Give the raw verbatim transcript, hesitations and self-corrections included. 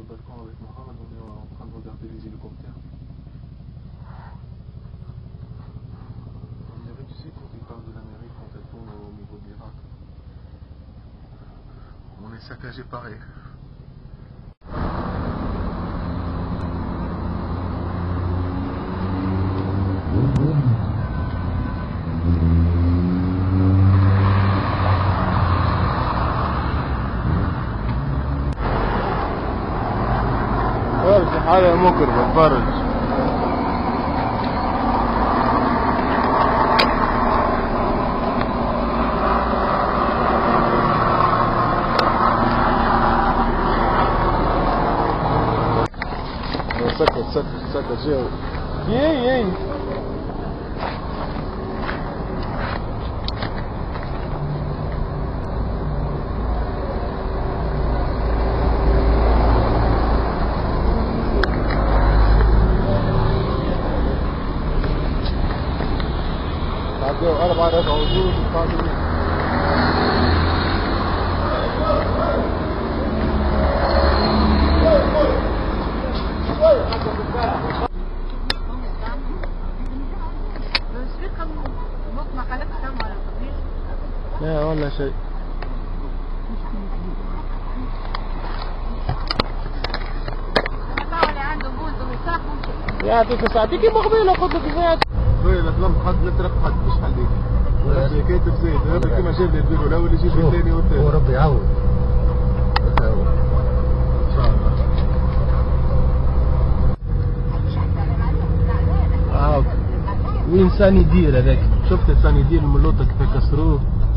balcon avec Mohamed, on est en train de regarder les hélicoptères. On dirait, tu sais, quand ils parlent de l'Amérique, quand elle tourne au niveau de l'Irak, on est saccagé pareil. هذا مكر بالفرج. سكت سكت سكت جاي يي يي أربعة ربع وجود قادمين. لا ولا شيء. يعطيك ساعتك مقبلة خذ لك زيادة. طيب لم حد لا ترك حد مش حليك. بس كاتب زيد هذا كما جاب لي الفيديو الاول يجيب الثاني والثالث. هو ربي يعوض. يعوض. ان شاء الله. اه وين ساني دير هذاك؟ شفت ساني دير الملوطة كيف كسروه؟